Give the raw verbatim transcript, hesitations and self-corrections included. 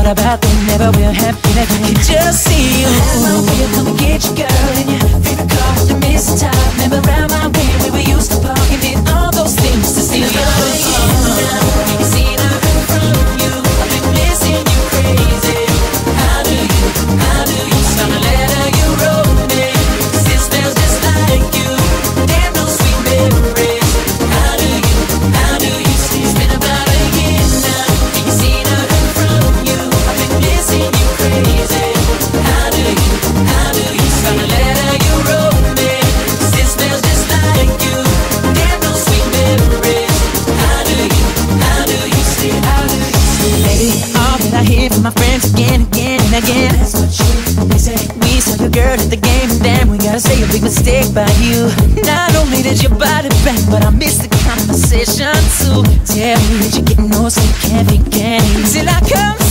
thought about that never will happen. I can just see you. My way, come and get your girl in your favorite car with the mistletoe. Remember round my way where we used to park and did all those things to see you. You see the look from you. I've been missing you crazy. How do you, how do you stop the letter you wrote me? 'Cause it smells just like you. Damn, those sweet memories. How do you, how do you see? It's been about a year now. You see the look from you. I've been missing you crazy. How do you, how do you stop the letter you wrote me? 'Cause it smells just like you. Damn, those sweet memories. How do you, how do you see? How do you see? Baby, all that I hear from my friends again, again and again. That's what you, they say. We saw your girl at the game and damn, we gotta say a big mistake by you. Not only did your body bang, but I missed the conversation too. Tell me that you're getting no sleep, can't think, can't eat till I come